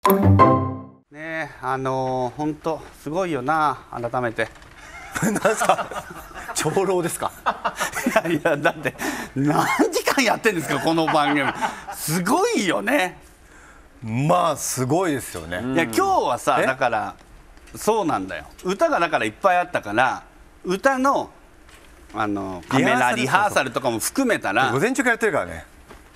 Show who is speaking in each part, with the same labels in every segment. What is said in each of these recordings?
Speaker 1: ねえ、本当すごいよな、改めて。
Speaker 2: なんですか長老ですか。
Speaker 1: いやだって何時間やってんですかこの番組。すごいよね。
Speaker 2: まあすごいですよね。
Speaker 1: いや今日はさ、だからそうなんだよ。歌がだからいっぱいあったから、歌のカメラリハーサルとかも含めたら
Speaker 2: 午前中からやってるからね。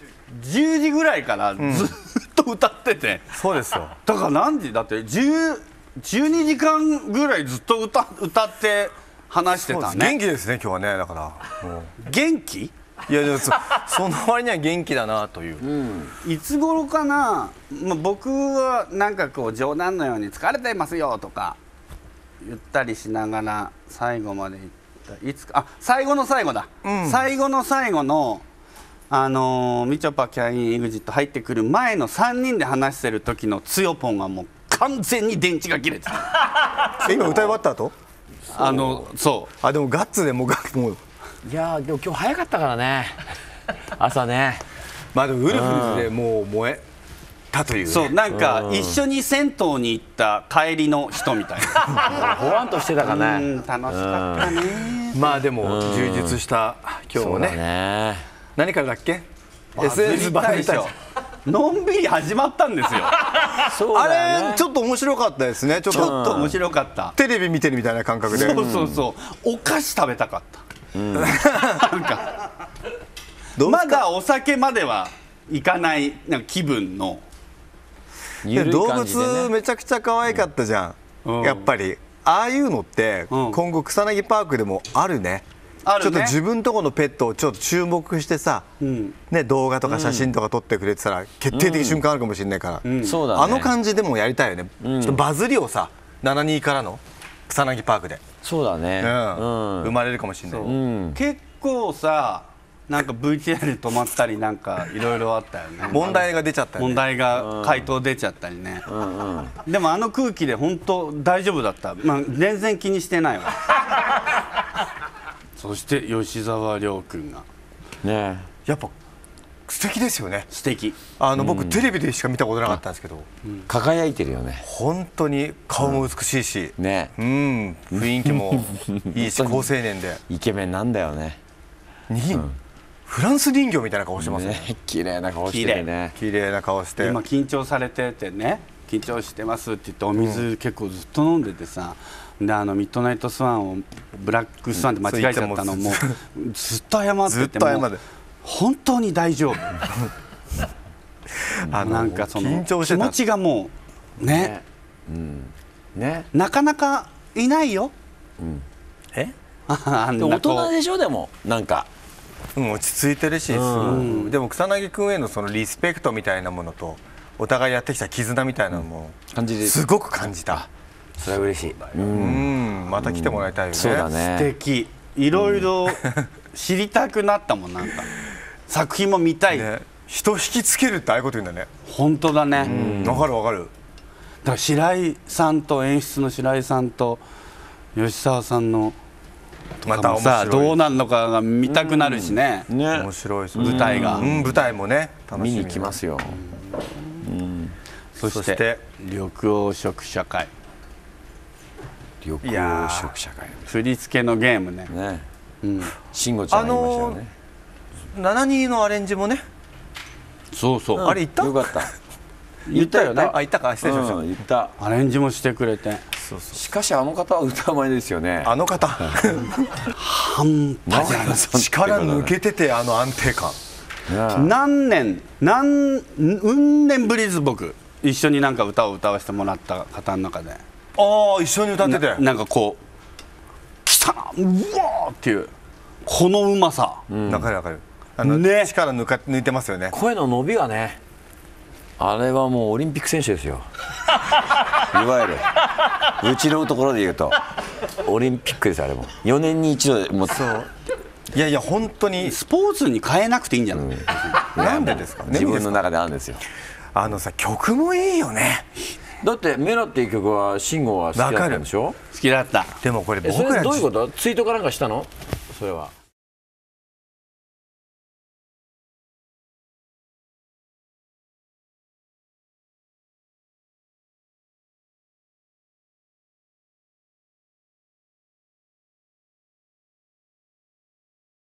Speaker 1: 10時ぐらいからずっと歌ってて、
Speaker 2: そうですよ。
Speaker 1: だから何時だって12時間ぐらいずっと歌って話してたね。
Speaker 2: 元気ですね今日はね。だからもう
Speaker 1: 元気？
Speaker 2: いやでもその割には元気だなという、
Speaker 1: いつ頃かな、僕はなんかこう冗談のように疲れてますよとか言ったりしながら最後までいった。いつか、最後の最後だ、最後の最後のみちょぱキャイン EXIT 入ってくる前の3人で話してる時のつよぽんがもう完全に電池が切れてた。
Speaker 2: 今歌い終わった後
Speaker 1: そう
Speaker 2: でもガッツでもう
Speaker 3: いやーでも今日早かったからね朝ね。
Speaker 2: まあでもウルフルズでもう燃えたという、ね、
Speaker 1: そうなんか一緒に銭湯に行った帰りの人みたいな。
Speaker 3: ほわんとしてたかね。
Speaker 1: 楽しかったね。
Speaker 2: まあでも充実した今日もね。何からだっけ？ SNS バズりたい。
Speaker 1: のんびり始まったんですよ。
Speaker 2: あれちょっと面白かったですね。ちょっと
Speaker 1: 面白かった。
Speaker 2: テレビ見てるみたいな感覚で。
Speaker 1: そうお菓子食べたかった。なんかまだお酒まではいかないなんか気分の。
Speaker 2: 動物めちゃくちゃ可愛かったじゃん。やっぱりああいうのって今後草薙パークでもあるね。ちょっと自分とこのペットをちょっと注目してさ、ね、動画とか写真とか撮ってくれてたら決定的瞬間あるかもしれないから、あの感じでもやりたいよね。ちょっとバズりをさ、72からの草薙パークで
Speaker 3: そうだね、
Speaker 2: 生まれるかもしれない。
Speaker 1: 結構さなんか VTR で止まったりなんかいろいろあったよね。
Speaker 2: 問題が出ちゃったよね。
Speaker 1: 問題が回答出ちゃったりね。でもあの空気で本当大丈夫だった。全然気にしてないわ。そして吉沢亮君が
Speaker 3: ね、
Speaker 2: やっぱ素敵ですよね。
Speaker 1: 素敵。
Speaker 2: 僕テレビでしか見たことなかったんですけど、
Speaker 3: 輝いてるよね。
Speaker 2: 本当に顔も美しいし、雰囲気もいいし、好青年で
Speaker 3: イケメンなんだよね。
Speaker 2: フランス人形みたいな顔してますね。
Speaker 3: 綺麗な顔してるね。
Speaker 2: 綺麗な顔して。
Speaker 1: 今緊張されててね、緊張してますって言ってお水結構ずっと飲んでてさ、でミッドナイトスワンをブラックスワンって間違えちゃったのもずっと謝ってて、本当に大丈夫。なんかその気持ちがもうね、なかなかいないよ。
Speaker 3: 大人でしょ。でもなんか
Speaker 2: 落ち着いてるし、でも草薙君へのそのリスペクトみたいなものとお互いやってきた絆みたいなのもすごく感じた。
Speaker 3: それは嬉しい。
Speaker 2: また来てもらいたいよね。
Speaker 3: そうだね。
Speaker 1: 素敵。いろいろ知りたくなったもん。なんか作品も見たい。
Speaker 2: 人引きつけるってああいうこと言うんだね。
Speaker 1: 本当だね。
Speaker 2: わかるわかる。
Speaker 1: だから白井さんと演出の白井さんと吉沢さんのまたさどうなるのかが見たくなるしね。
Speaker 2: 面白い
Speaker 1: 舞台が。
Speaker 2: 舞台もね
Speaker 3: 見に行きますよ。
Speaker 1: そして緑黄色社会。
Speaker 3: 緑黄色社会。
Speaker 1: 振り付けのゲームね。
Speaker 3: 慎吾ちゃんが言いましたよね。
Speaker 2: 72のアレンジもね。
Speaker 1: そうそう。
Speaker 2: あれ言った？
Speaker 3: よかった。言ったよね。
Speaker 2: 言ったか。失礼しました。
Speaker 3: 言った。
Speaker 1: アレンジもしてくれて。
Speaker 3: しかしあの方は歌うまいですよね。
Speaker 2: あの方。
Speaker 1: 半端じゃない。
Speaker 2: 力抜けてて安定感。
Speaker 1: 何年ぶりです僕一緒になんか歌を歌わせてもらった方の中で。
Speaker 2: 一緒に歌ってて
Speaker 1: なんかこう来たなうわーっていうこのうまさ。
Speaker 2: わかるわかる。力抜いてますよね。
Speaker 3: 声の伸びがね、あれはもうオリンピック選手ですよ。いわゆるうちのところで言うとオリンピックですあれも。4年に一度もう。
Speaker 2: いやいや本当に
Speaker 1: スポーツに変えなくていいんじゃない？
Speaker 2: なんでですか？
Speaker 3: 自分の中であるんですよ。
Speaker 2: 曲もいいよね。
Speaker 3: だってメラっていう曲は慎吾は好きだったんでしょ？
Speaker 1: 好きだった。
Speaker 2: でもこれ僕ら
Speaker 3: どういうこと？ツイートかなんかしたの？それは。